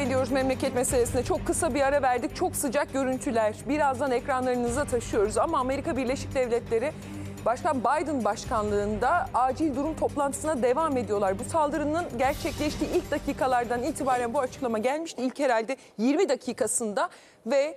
ediyoruz memleket meselesine. Çok kısa bir ara verdik. Çok sıcak görüntüler. Birazdan ekranlarınıza taşıyoruz. Ama Amerika Birleşik Devletleri Başkan Biden başkanlığında acil durum toplantısına devam ediyorlar. Bu saldırının gerçekleştiği ilk dakikalardan itibaren bu açıklama gelmişti. İlk herhalde 20 dakikasında ve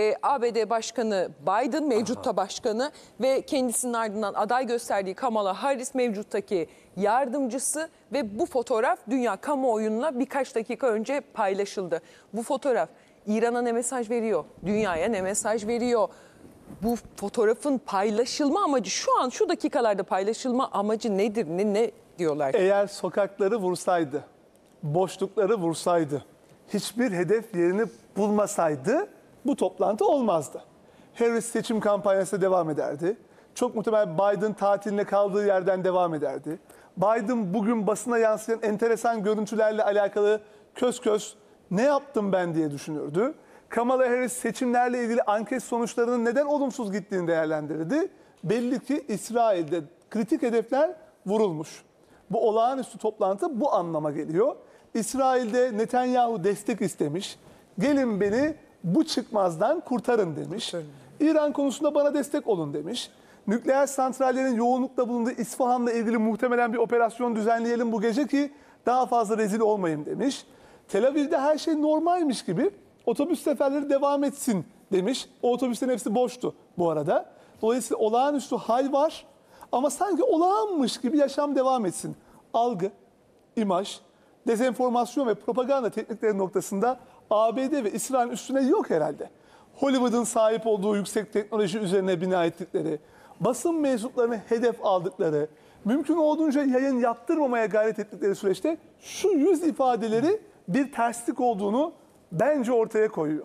ABD Başkanı Biden, mevcutta başkanı ve kendisinin ardından aday gösterdiği Kamala Harris, mevcuttaki yardımcısı ve bu fotoğraf dünya kamuoyuna birkaç dakika önce paylaşıldı. Bu fotoğraf İran'a ne mesaj veriyor, dünyaya ne mesaj veriyor? Bu fotoğrafın paylaşılma amacı, şu an şu dakikalarda paylaşılma amacı nedir, ne diyorlar? Eğer sokakları vursaydı, boşlukları vursaydı, hiçbir hedef yerini bulmasaydı bu toplantı olmazdı. Harris seçim kampanyasına devam ederdi. Çok muhtemel Biden tatiline kaldığı yerden devam ederdi. Biden bugün basına yansıyan enteresan görüntülerle alakalı kös kös ne yaptım ben diye düşünürdü. Kamala Harris seçimlerle ilgili anket sonuçlarının neden olumsuz gittiğini değerlendirdi. Belli ki İsrail'de kritik hedefler vurulmuş. Bu olağanüstü toplantı bu anlama geliyor. İsrail'de Netanyahu destek istemiş. Gelin beni bu çıkmazdan kurtarın demiş. İran konusunda bana destek olun demiş. Nükleer santrallerin yoğunlukla bulunduğu İsfahan'la ilgili muhtemelen bir operasyon düzenleyelim bu gece ki daha fazla rezil olmayayım demiş. Tel Aviv'de her şey normalmiş gibi otobüs seferleri devam etsin demiş. O otobüslerin hepsi boştu bu arada. Dolayısıyla olağanüstü hal var ama sanki olağanmış gibi yaşam devam etsin. Algı, imaj, dezenformasyon ve propaganda teknikleri noktasında ABD ve İsrail'in üstüne yok herhalde. Hollywood'un sahip olduğu yüksek teknoloji üzerine bina ettikleri, basın mensuplarını hedef aldıkları, mümkün olduğunca yayın yaptırmamaya gayret ettikleri süreçte şu yüz ifadeleri bir terslik olduğunu bence ortaya koyuyor.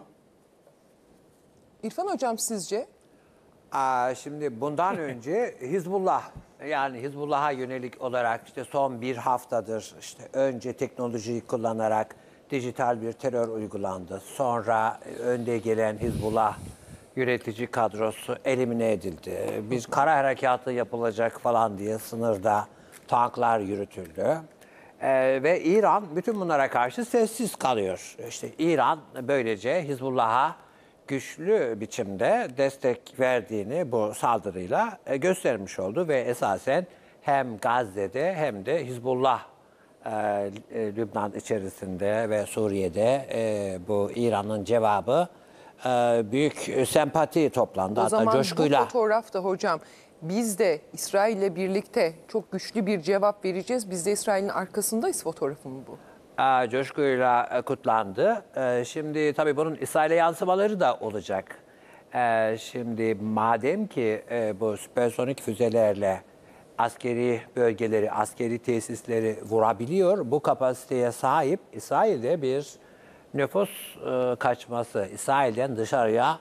İrfan Hocam sizce? Şimdi bundan önce Hizbullah, yani Hizbullah'a yönelik olarak işte son bir haftadır işte önce teknolojiyi kullanarak dijital bir terör uygulandı. Sonra önde gelen Hizbullah yönetici kadrosu elimine edildi. Bir kara harekatı yapılacak falan diye sınırda tanklar yürütüldü. Ve İran bütün bunlara karşı sessiz kalıyor. İşte İran böylece Hizbullah'a güçlü biçimde destek verdiğini bu saldırıyla göstermiş oldu ve esasen hem Gazze'de hem de Hizbullah Lübnan içerisinde ve Suriye'de bu İran'ın cevabı büyük sempati toplandı. O zaman coşkuyla. bu fotoğrafta hocam biz de İsrail'le birlikte çok güçlü bir cevap vereceğiz. Biz de İsrail'in arkasındayız fotoğrafı mı bu? Coşkuyla kutlandı. Şimdi tabii bunun İsrail'e yansımaları da olacak. Şimdi madem ki bu süpersonik füzelerle askeri bölgeleri, askeri tesisleri vurabiliyor, bu kapasiteye sahip İsrail'de bir nüfus kaçması, İsrail'den dışarıya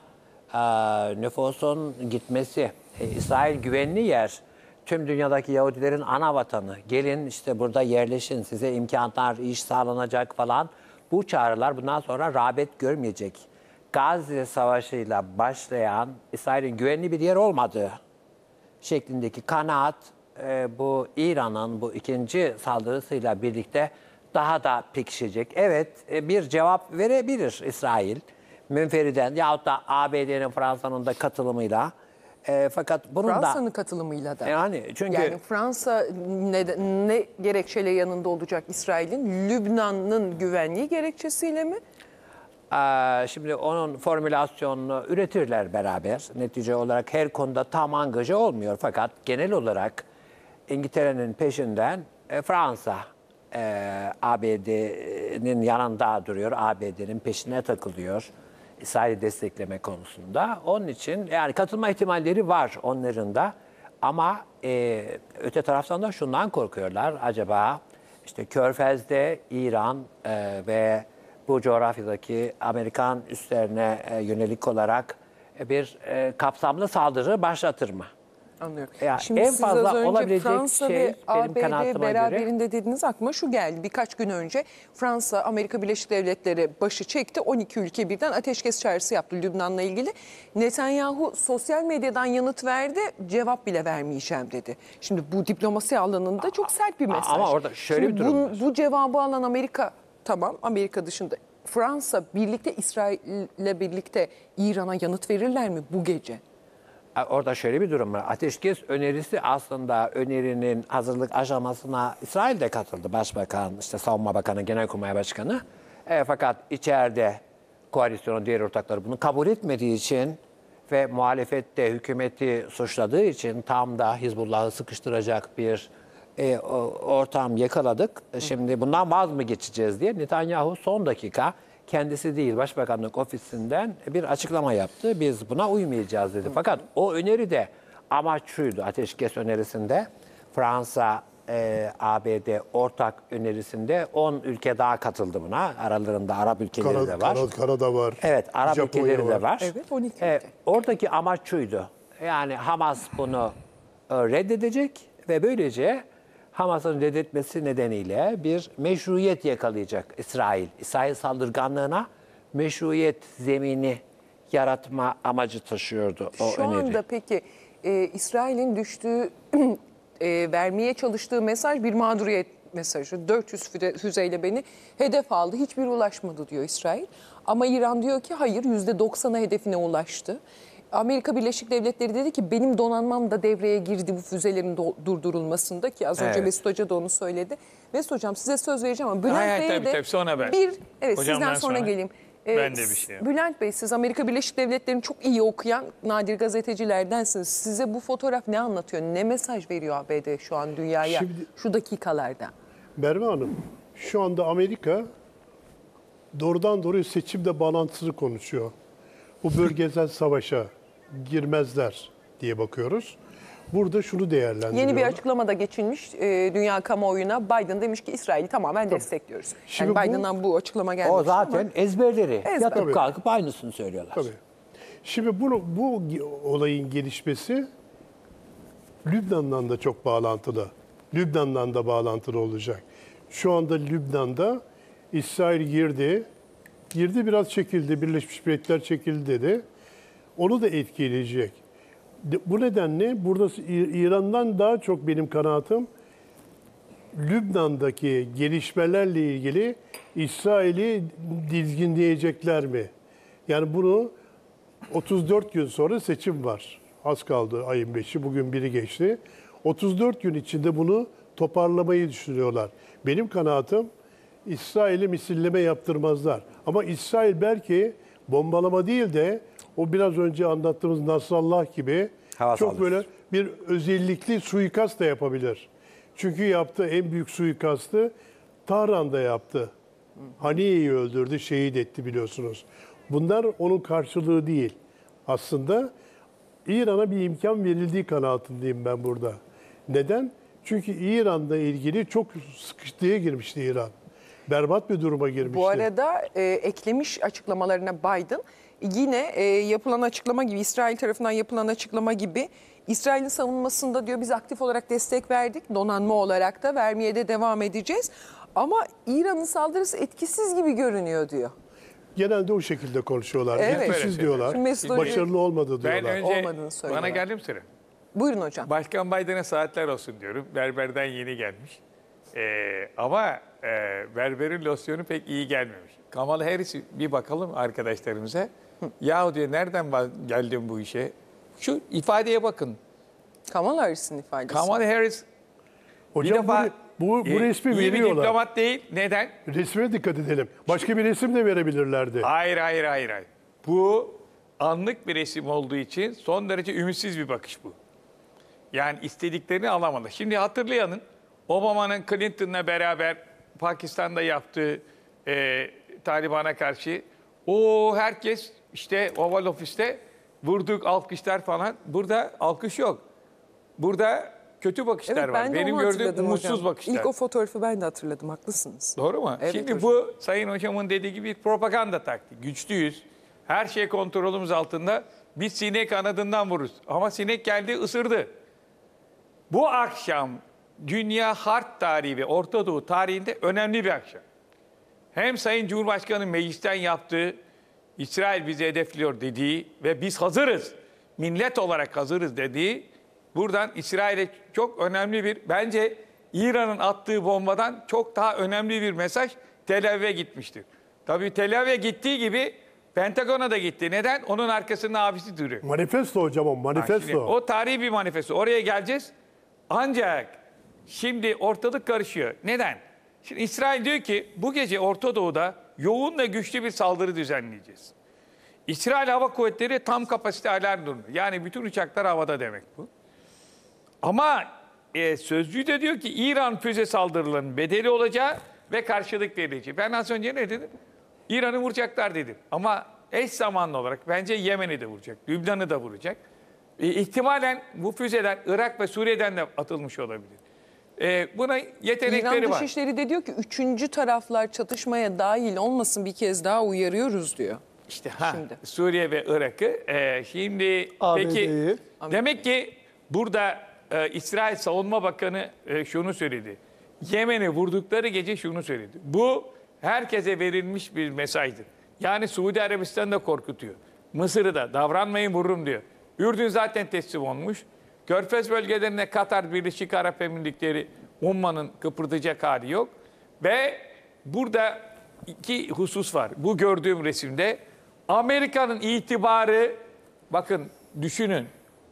nüfusun gitmesi, İsrail güvenli yer. Tüm dünyadaki Yahudilerin ana vatanı. Gelin işte burada yerleşin, size imkanlar, iş sağlanacak falan. Bu çağrılar bundan sonra rağbet görmeyecek. Gazze Savaşı'yla başlayan İsrail'in güvenli bir yer olmadığı şeklindeki kanaat bu İran'ın bu ikinci saldırısıyla birlikte daha da pekişecek. Evet, bir cevap verebilir İsrail münferiden yahut da ABD'nin, Fransa'nın da katılımıyla. Fakat bunun Fransa'nın katılımıyla da. Yani çünkü yani Fransa ne gerekçeyle yanında olacak İsrail'in? Lübnan'ın güvenliği gerekçesiyle mi? Şimdi onun formülasyonunu üretirler beraber. Netice olarak her konuda tam angaja olmuyor. Fakat genel olarak İngiltere'nin peşinden Fransa ABD'nin yanında duruyor. ABD'nin peşine takılıyor. İsrail'i destekleme konusunda. Onun için yani katılma ihtimalleri var onların da. Ama öte taraftan da şundan korkuyorlar. Acaba işte Körfez'de İran ve bu coğrafyadaki Amerikan üslerine yönelik olarak bir kapsamlı saldırı başlatır mı? Anlıyorum. Yani Şimdi en siz fazla az önce olabilecek Fransa şey ve benim ABD kanaatime göre beraberinde dediğiniz aklıma şu geldi. Birkaç gün önce Fransa, Amerika Birleşik Devletleri başı çekti. 12 ülke birden ateşkes çağrısı yaptı Lübnan'la ilgili. Netanyahu sosyal medyadan yanıt verdi, cevap bile vermeyeceğim dedi. Şimdi bu diplomasi alanında çok sert bir mesaj. Ama orada şöyle Şimdi bir durum var. Bu cevabı alan Amerika, tamam Amerika dışında Fransa birlikte İsrail'le birlikte İran'a yanıt verirler mi bu gece? Orada şöyle bir durum var. Ateşkes önerisi aslında önerinin hazırlık aşamasına İsrail de katıldı. Başbakan, işte Savunma Bakanı, Genelkurmay Başkanı. Fakat içeride koalisyonun diğer ortakları bunu kabul etmediği için ve muhalefette hükümeti suçladığı için tam da Hizbullah'ı sıkıştıracak bir ortam yakaladık. Şimdi bundan vaz mı geçeceğiz diye Netanyahu son dakika kendisi değil Başbakanlık ofisinden bir açıklama yaptı. Biz buna uymayacağız dedi. Fakat o öneri de amaç şuydu. Ateşkes önerisinde Fransa, ABD ortak önerisinde 10 ülke daha katıldı buna. Aralarında Arap ülkeleri de var. Kanada var. Evet, Arap Japonya ülkeleri de var. Evet, 12 ülke. Oradaki amaç şuydu. Yani Hamas bunu reddedecek ve böylece Hamas'ın reddetmesi nedeniyle bir meşruiyet yakalayacak İsrail. İsrail saldırganlığına meşruiyet zemini yaratma amacı taşıyordu o Şu öneri. anda peki İsrail'in düştüğü, vermeye çalıştığı mesaj bir mağduriyet mesajı. 400 füzeyle beni hedef aldı, hiçbir ulaşmadı diyor İsrail. Ama İran diyor ki hayır, %90'a hedefine ulaştı. Amerika Birleşik Devletleri dedi ki benim donanmam da devreye girdi bu füzelerin durdurulmasında ki az önce Evet. Mesut Hoca da onu söyledi. Mesut Hocam size söz vereceğim ama Bülent Hayır, Bey'e de tabii, sonra ben. evet Hocamdan sizden sonra sonra geleyim. ben de bir şey yapayım. Bülent Bey siz Amerika Birleşik Devletleri'ni çok iyi okuyan nadir gazetecilerdensiniz. Size bu fotoğraf ne anlatıyor? Ne mesaj veriyor ABD şu an dünyaya şu dakikalarda? Merve Hanım, şu anda Amerika doğrudan doğruya seçimde bağlantısını konuşuyor. Bu bölgesel savaşa girmezler diye bakıyoruz. Burada şunu değerlendiriyorlar. Yeni bir açıklama da geçilmiş dünya kamuoyuna. Biden demiş ki İsrail'i tamamen destekliyoruz. Şimdi Yani bu- Biden'dan bu açıklama gelmiş. O zaten ezberleri. Ezber. Yatıp Tabii. kalkıp aynısını söylüyorlar. Tabii. Şimdi bu olayın gelişmesi Lübnan'dan da çok bağlantılı. Lübnan'dan da bağlantılı olacak. Şu anda Lübnan'da İsrail girdi. Biraz çekildi. Birleşmiş Milletler çekildi dedi. Onu da etkileyecek. Bu nedenle burada İran'dan daha çok benim kanaatim Lübnan'daki gelişmelerle ilgili İsrail'i dizginleyecekler mi? Yani bunu 34 gün sonra seçim var. Az kaldı ayın 5'i, bugün biri geçti. 34 gün içinde bunu toparlamayı düşünüyorlar. Benim kanaatim İsrail'e misilleme yaptırmazlar. Ama İsrail belki bombalama değil de o biraz önce anlattığımız Nasrallah gibi Hava çok saldırısı. böyle bir özellikli suikast da yapabilir. Çünkü yaptığı en büyük suikastı Tahran'da yaptı. Haniye'yi öldürdü, şehit etti biliyorsunuz. Bunlar onun karşılığı değil. Aslında İran'a bir imkan verildiği kanaatindeyim ben burada. Neden? Çünkü İran'la ilgili çok sıkıştığa girmişti İran. Berbat bir duruma girmişti. Bu arada eklemiş açıklamalarına Biden yine yapılan açıklama gibi İsrail tarafından yapılan açıklama gibi İsrail'in savunmasında diyor biz aktif olarak destek verdik. Donanma olarak da vermeye de devam edeceğiz. Ama İran'ın saldırısı etkisiz gibi görünüyor diyor. Genelde o şekilde konuşuyorlar. Evet. Etkisiz diyorlar. Şimdi Mesut Hoca- Başarılı olmadı Ben diyorlar. önce Olmadığını söylüyorlar. bana geldim sıra. Buyurun hocam. Başkan Biden'a saatler olsun diyorum. Berberden yeni gelmiş. Ama berberin losyonu pek iyi gelmemiş. Kamala Harris bir bakalım arkadaşlarımıza. Yahu diyor nereden geldin bu işe? Şu ifadeye bakın. Kamala Harris'in ifadesi. Kamala Harris Hocam bir defa bu resmi iyi bir veriyorlar. diplomat değil. Neden? Resme dikkat edelim. Başka bir resim de verebilirlerdi. Hayır. Bu anlık bir resim olduğu için son derece ümitsiz bir bakış bu. Yani istediklerini alamadı. Şimdi hatırlayalım Obama'nın Clinton'la beraber Pakistan'da yaptığı Taliban'a karşı herkes işte Oval Ofis'te vurduk alkışlar falan. Burada alkış yok. Burada kötü bakışlar Evet, var. ben de Benim onu gördüğüm hatırladım umutsuz hocam. bakışlar. İlk o fotoğrafı ben de hatırladım, haklısınız. Doğru mu? Evet Şimdi hocam. bu Sayın Hocam'ın dediği gibi bir propaganda taktiği. Güçlüyüz. Her şey kontrolümüz altında. Biz sinek kanadından vururuz. Ama sinek geldi ısırdı. Bu akşam dünya harp tarihi ve Orta Doğu tarihinde önemli bir akşam. Hem Sayın Cumhurbaşkanı meclisten yaptığı, İsrail bizi hedefliyor dediği ve biz hazırız, millet olarak hazırız dediği, buradan İsrail'e çok önemli bir, bence İran'ın attığı bombadan çok daha önemli bir mesaj Tel Aviv'e gitmiştir. Tabii Tel Aviv'e gittiği gibi Pentagon'a da gitti. Neden? Onun arkasında abisi duruyor. Manifesto hocam o, Şimdi manifesto. o tarihi bir manifesto. Oraya geleceğiz. Ancak şimdi ortalık karışıyor. Neden? Şimdi İsrail diyor ki bu gece Orta Doğu'da yoğun ve güçlü bir saldırı düzenleyeceğiz. İsrail Hava Kuvvetleri tam kapasite alarm durumu. Yani bütün uçaklar havada demek bu. Ama sözcü de diyor ki İran füze saldırılarının bedeli olacağı ve karşılık verilecek. Ben az önce ne dedim? İran'ı vuracaklar dedim. Ama eş zamanlı olarak bence Yemen'i de vuracak, Lübnan'ı da vuracak. İhtimalen bu füzeler Irak ve Suriye'den de atılmış olabilir. Buna yetenekleri İran var. Dışişleri de diyor ki üçüncü taraflar çatışmaya dahil olmasın, bir kez daha uyarıyoruz diyor. İşte Şimdi. Suriye ve Irak'ı. Şimdi ABD'yi. peki demek ki burada İsrail Savunma Bakanı şunu söyledi. Yemen'i vurdukları gece şunu söyledi. Bu herkese verilmiş bir mesajdır. Yani Suudi Arabistan'ı da korkutuyor. Mısır'ı da davranmayın vururum diyor. Ürdün zaten teslim olmuş. Körfez bölgelerine Katar, Birleşik Arap Emirlikleri, Umman'ın kıpırdayacak hali yok. Ve burada iki husus var. Bu gördüğüm resimde Amerika'nın itibarı, bakın düşünün.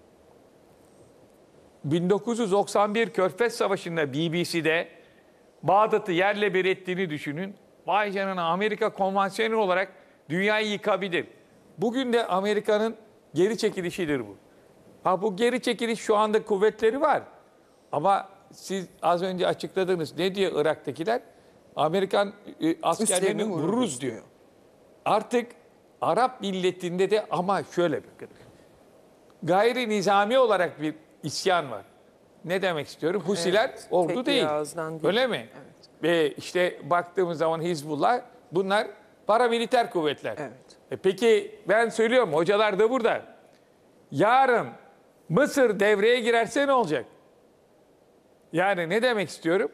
1991 Körfez Savaşı'nda BBC'de Bağdat'ı yerle bir ettiğini düşünün. Vay canına, Amerika konvansiyonel olarak dünyayı yıkabilir. Bugün de Amerika'nın geri çekilişidir bu. Bu geri çekiliş şu anda kuvvetleri var. Ama siz az önce açıkladınız. Ne diyor Irak'takiler? Amerikan askerlerini Üstlerini vururuz diyor. Artık Arap milletinde de ama şöyle bakın. Gayri nizami olarak bir isyan var. Ne demek istiyorum? Husiler ordu tek değil. bir ağızdan değil. Öyle mi? Ve işte baktığımız zaman Hizbullah, bunlar paramiliter kuvvetler. Evet. Peki ben söylüyorum, hocalar da burada. Yarın Mısır devreye girerse ne olacak? Yani ne demek istiyorum?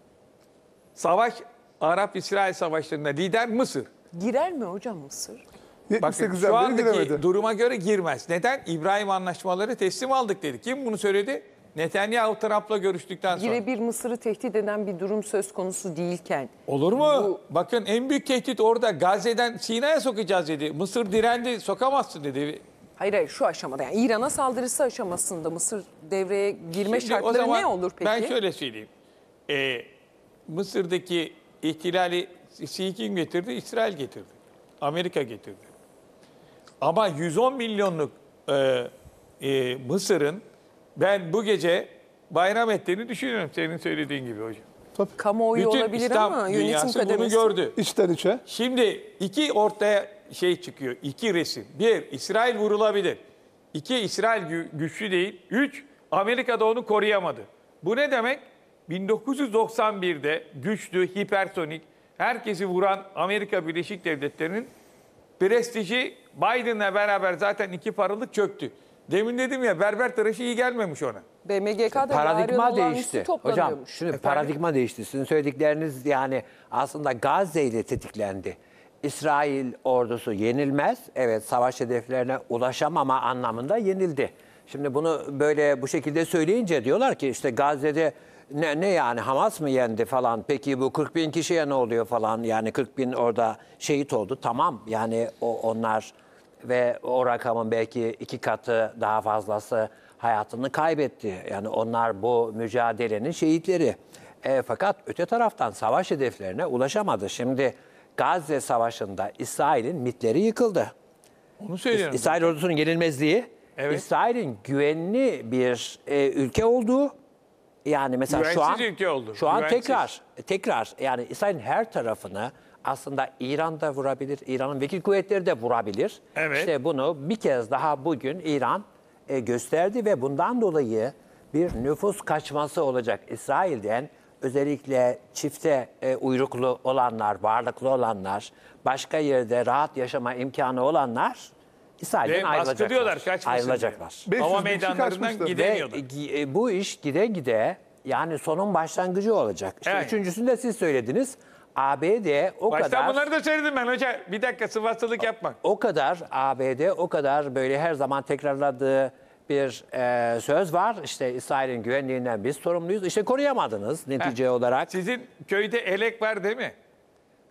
Savaş, Arap-İsrail savaşlarında lider Mısır. Girer mi hocam Mısır? Bakın 78'den şu beri andaki giremedi. duruma göre girmez. Neden? İbrahim anlaşmaları teslim aldık dedi. Kim bunu söyledi? Netanyahu Trump'la görüştükten sonra. Birebir Mısır'ı tehdit eden bir durum söz konusu değilken. Olur mu? Bakın en büyük tehdit orada. Gazze'den Sina'ya sokacağız dedi. Mısır direndi, sokamazsın dedi. Hayır şu aşamada, yani İran'a saldırısı aşamasında Mısır devreye girme Şimdi o şartları zaman ne olur peki? Ben şöyle söyleyeyim. Mısır'daki ihtilali kim getirdi? İsrail getirdi. Amerika getirdi. Ama 110 milyonluk Mısır'ın ben bu gece bayram ettiğini düşünüyorum. Senin söylediğin gibi hocam. Kamuoyu Bütün olabilir İslam ama yönetim dünyası bunu kademesi. gördü. İçten içe. Şimdi iki ortaya çıkıyor. İki resim. Bir, İsrail vurulabilir. İki, İsrail güçlü değil. Üç, Amerika da onu koruyamadı. Bu ne demek? 1991'de güçlü, hipersonik, herkesi vuran Amerika Birleşik Devletleri'nin prestiji Biden'la beraber zaten iki paralık çöktü. Demin dedim ya, berber tıraşı iyi gelmemiş ona. BMGK'da Paradigma değişti. Hocam toplanıyormuş. şimdi paradigma değişti. Sizin söyledikleriniz yani aslında Gazze ile tetiklendi. İsrail ordusu yenilmez. Evet, savaş hedeflerine ulaşamama anlamında yenildi. Şimdi bunu böyle bu şekilde söyleyince diyorlar ki işte Gazze'de ne yani Hamas mı yendi falan. Peki bu 40 bin kişiye ne oluyor falan. Yani 40 bin orada şehit oldu. Tamam yani onlar ve o rakamın belki 2 katı daha fazlası hayatını kaybetti. Yani onlar bu mücadelenin şehitleri. Fakat öte taraftan savaş hedeflerine ulaşamadı. Şimdi Gazze Savaşı'nda İsrail'in mitleri yıkıldı. Onu söylüyorum. İsrail ordusunun yenilmezliği, Evet. İsrail'in güvenli bir ülke olduğu, yani mesela şu an Güvensiz ülke oldu. şu an Güvensiz. tekrar yani İsrail'in her tarafını aslında İran da vurabilir, İran'ın vekil kuvvetleri de vurabilir. Evet. İşte bunu bir kez daha bugün İran gösterdi ve bundan dolayı bir nüfus kaçması olacak İsrail'den. Özellikle çifte uyruklu olanlar, varlıklı olanlar, başka yerde rahat yaşama imkanı olanlar İsrail'den Ve ayrılacaklar. baskılıyorlar, kaçmasın Ayrılacaklar. 500 Hava bin kişi meydanlarından kaçmıştı. gidemiyorlar. Ve bu iş gide gide yani sonun başlangıcı olacak. İşte Evet. üçüncüsünü de siz söylediniz. ABD o Baştan kadar bunları da söyledim ben hoca. Bir dakika, sıvasılık yapma. ABD o kadar böyle her zaman tekrarladığı bir söz var. İşte İsrail'in güvenliğinden biz sorumluyuz. İşte koruyamadınız netice olarak. Sizin köyde elek var değil mi?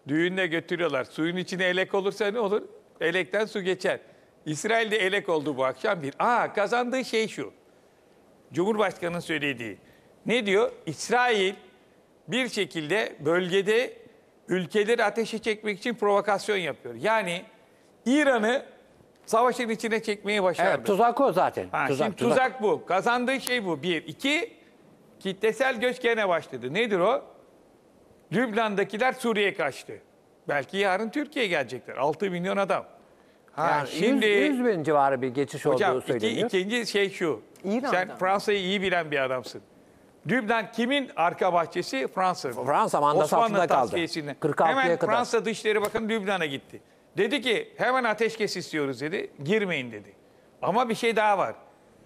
Düğünde götürüyorlar. Suyun içine elek olursa ne olur? Elekten su geçer. İsrail'de elek oldu bu akşam bir. Kazandığı şey şu. Cumhurbaşkanı'nın söylediği. Ne diyor? İsrail bir şekilde bölgede ülkeleri ateşe çekmek için provokasyon yapıyor. Yani İran'ı savaşın içine çekmeyi başardı. Evet, tuzak o zaten. Tuzak bu. Kazandığı şey bu. Bir. İki, kitlesel göç gene başladı. Nedir o? Lübnan'dakiler Suriye'ye kaçtı. Belki yarın Türkiye'ye gelecekler. 6 milyon adam. Yani Şimdi 100 bin civarı bir geçiş hocam olduğu söyleniyor. ikinci şey şu. İran'dan. Sen Fransa'yı iyi bilen bir adamsın. Lübnan kimin arka bahçesi? Fransa. Fransa mandası altında kaldı. tasfiyesinden. 46'ya Hemen kadar. Fransa Dışişleri Bakanı Lübnan'a gitti. Dedi ki hemen ateşkes istiyoruz dedi. Girmeyin dedi. Ama bir şey daha var.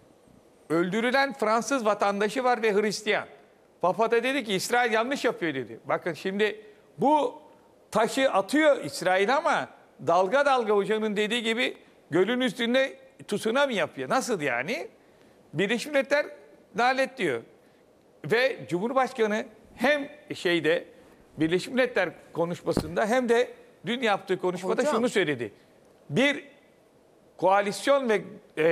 Öldürülen Fransız vatandaşı var ve Hristiyan. Papa da dedi ki İsrail yanlış yapıyor dedi. Bakın şimdi bu taşı atıyor İsrail ama dalga dalga hocanın dediği gibi gölün üstünde tsunami yapıyor. Nasıl yani? Birleşmiş Milletler lanet diyor. Ve Cumhurbaşkanı hem Birleşmiş Milletler konuşmasında hem de dün yaptığı konuşmada Hocam. şunu söyledi. Bir koalisyon ve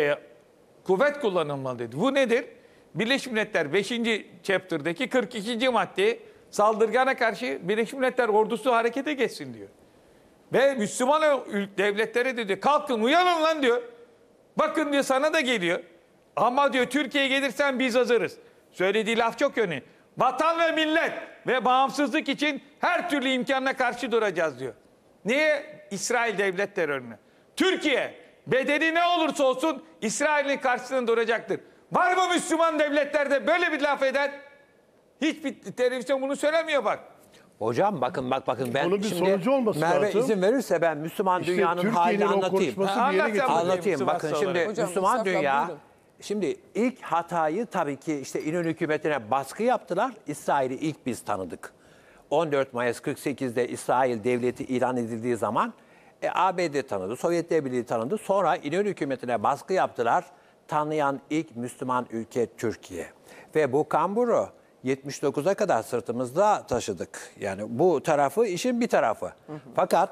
kuvvet kullanılmalı dedi. Bu nedir? Birleşmiş Milletler 5. chapter'daki 42. madde saldırgana karşı Birleşmiş Milletler ordusu harekete geçsin diyor. Ve Müslüman devletlere de diyor kalkın uyanın lan diyor. Bakın diyor sana da geliyor. Ama diyor Türkiye'ye gelirsen biz hazırız. Söylediği laf çok önemli. Vatan ve millet ve bağımsızlık için her türlü imkanına karşı duracağız diyor. Niye? İsrail devlet terörüne. Türkiye bedeli ne olursa olsun İsrail'in karşısında duracaktır. Var mı Müslüman devletlerde böyle bir laf eden? Hiçbir televizyon bunu söylemiyor bak. Hocam bakın ben Onun bir şimdi sonucu olması Merve lazım. izin verirse ben Müslüman İşte dünyanın Türkiye'nin halini o anlatayım. konuşması bir yere Anlat sen getirdi. bakayım. Anlatayım. Bakın Sivas'ta şimdi olarak. Hocam, Müslüman Mustafa, dünya buyurun. şimdi ilk hatayı tabii ki işte İnönü hükümetine baskı yaptılar. İsrail'i ilk biz tanıdık. 14 Mayıs 48'de İsrail devleti ilan edildiği zaman ABD tanıdı, Sovyetler Birliği tanıdı. Sonra İnönü hükümetine baskı yaptılar. Tanıyan ilk Müslüman ülke Türkiye. Ve bu kamburu 79'a kadar sırtımızda taşıdık. Yani bu tarafı işin bir tarafı. Fakat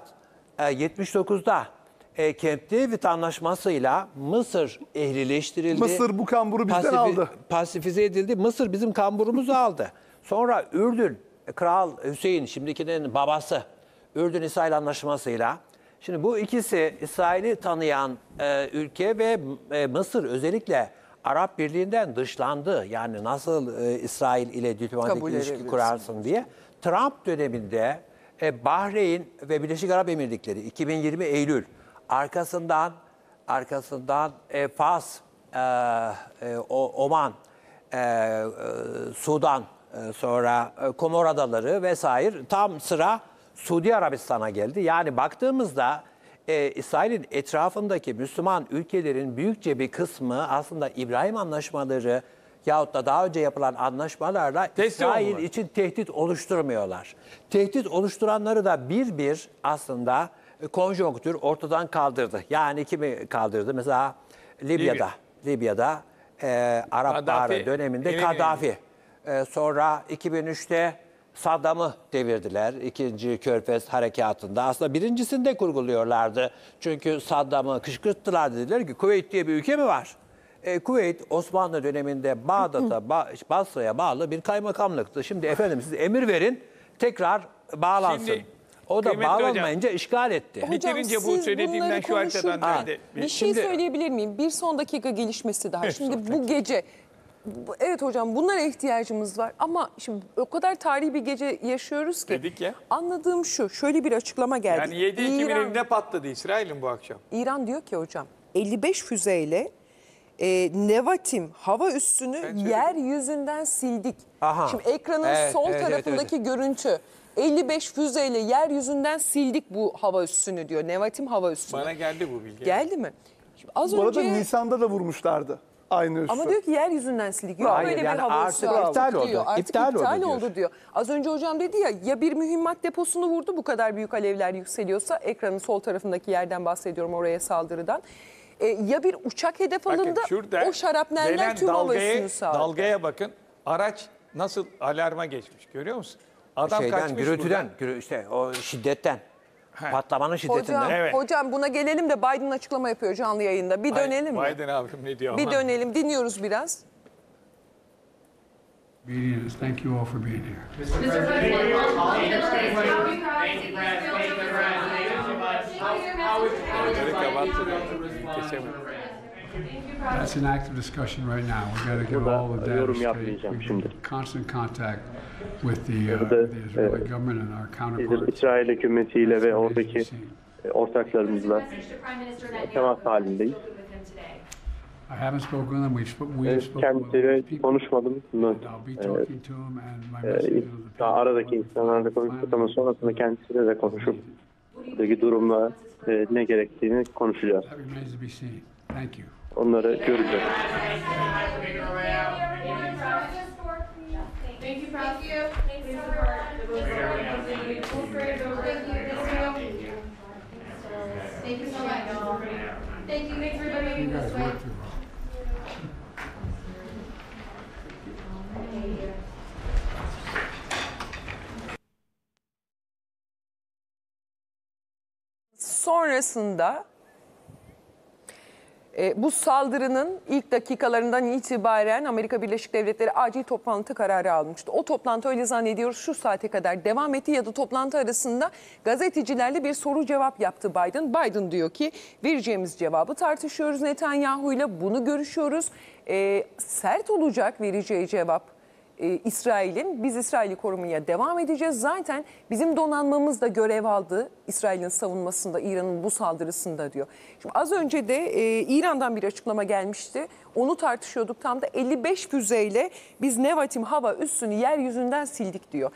79'da Camp David Anlaşması'yla Mısır ehlileştirildi. Mısır bu kamburu bizden aldı. Pasifize edildi. Mısır bizim kamburumuzu aldı. Sonra Ürdün, Kral Hüseyin, şimdikinin babası, Ürdün-İsrail Anlaşması'yla. Şimdi bu ikisi İsrail'i tanıyan ülke ve Mısır özellikle Arap Birliği'nden dışlandı. Yani nasıl İsrail ile diplomatik Kabul ilişki edebilirsin. kurarsın diye. Trump döneminde Bahreyn ve Birleşik Arap Emirlikleri 2020 Eylül arkasından Fas, Oman, Sudan, sonra Komor Adaları vesaire tam sıra Suudi Arabistan'a geldi. Yani baktığımızda İsrail'in etrafındaki Müslüman ülkelerin büyükçe bir kısmı aslında İbrahim anlaşmaları yahut da daha önce yapılan anlaşmalarla Teslim İsrail oldular. için tehdit oluşturmuyorlar. Tehdit oluşturanları da bir aslında konjonktür ortadan kaldırdı. Yani kimi kaldırdı? Mesela Libya'da Arap Kaddafi, Baharı döneminde yeni Kaddafi. Sonra 2003'te Saddam'ı devirdiler. İkinci Körfez Harekatı'nda. Aslında birincisinde kurguluyorlardı. Çünkü Saddam'ı kışkırttılar, dediler ki Kuveyt diye bir ülke mi var? Kuveyt Osmanlı döneminde Bağdat'a, Basra'ya bağlı bir kaymakamlıktı. Şimdi efendim siz emir verin tekrar bağlansın. Şimdi, O da kıymetli bağlanmayınca işgal etti. Hocam, Bitirince bu siz söylediğimden bunları şu haritadan konuşurken nerede? Bir şey Şimdi- söyleyebilir miyim? Bir son dakika gelişmesi daha. Şimdi bu gece, evet hocam bunlara ihtiyacımız var. Ama şimdi o kadar tarihi bir gece yaşıyoruz ki. Dedik ya. Anladığım şu, şöyle bir açıklama geldi. Yani 7 Ekim'in önüne patladı İsrail'in bu akşam. İran diyor ki hocam 55 füzeyle Nevatim hava üssünü yeryüzünden sildik. Aha. Şimdi ekranın Evet, sol evet, tarafındaki görüntü 55 füzeyle yeryüzünden sildik bu hava üssünü diyor. Nevatim hava üssünü. Bana geldi bu bilgi. Geldi mi? Şimdi az Bu arada önce Nisan'da da vurmuşlardı aynı üssü. ama diyor ki yeryüzünden sildik. Yok Hayır, böyle yani bir hava artık üssü artık iptal oldu. diyor. Artık İptal iptal oldu oldu diyor. diyor. Az önce hocam dedi ya bir mühimmat deposunu vurdu bu kadar büyük alevler yükseliyorsa ekranın sol tarafındaki yerden bahsediyorum oraya saldırıdan. Ya bir uçak hedef Bakın alındı şurada o şarapneller gelen tüm hava üssünü sağladı. dalgaya bakın. Araç nasıl alarma geçmiş görüyor musun? Adam şeyden, kaçmış gürültüden, buradan. işte o şiddetten, patlamanın şiddetinden. Hocam, Evet. hocam buna gelelim de Biden açıklama yapıyor canlı yayında. Bir dönelim mi? Biden abim ne diyor Bir ama. dönelim, dinliyoruz biraz. Meeting is thank you all for being here. Mr. President, all the delays, how you Amerika battı. Kesemedi. That's an active discussion right now. We got to get Burada all the data yorum straight. yapmayacağım We've şimdi. been in constant contact with the Burada, Israeli government and our counterparts. İsrail hükümetiyle ve oradaki Agency. ortaklarımızla temas halindeyiz. I haven't spoken with them. We've spoken with Kendisiyle people. konuşmadım. Bunu, And I'll be talking to them and my message to the daha people. aradaki insanlarla konuştuk ama sonrasında kendisiyle de konuşup buradaki durumla ne gerektiğini konuşacağız. That remains to be seen. Thank you. Onları göreceğiz. Thank you, Thank you. Please support the vote Thank you so much. Thank you. Thanks for everybody You moving guys this way. worked through well. Sonrasında bu saldırının ilk dakikalarından itibaren Amerika Birleşik Devletleri acil toplantı kararı almıştı. O toplantı öyle zannediyoruz şu saate kadar devam etti ya da toplantı arasında gazetecilerle bir soru cevap yaptı Biden. Biden diyor ki vereceğimiz cevabı tartışıyoruz Netanyahu ile, bunu görüşüyoruz. Sert olacak vereceği cevap. İsrail'in, biz İsrail'i korumaya devam edeceğiz. Zaten bizim donanmamız da görev aldı İsrail'in savunmasında, İran'ın bu saldırısında diyor. Şimdi az önce de İran'dan bir açıklama gelmişti. Onu tartışıyorduk tam da 55 füzeyle biz Nevatim hava üssünü yeryüzünden sildik diyor.